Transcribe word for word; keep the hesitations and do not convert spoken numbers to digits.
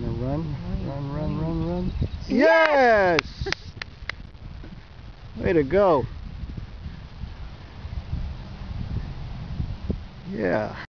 gonna run, run, run, run, run. Yes! Yes! Way to go. Yeah.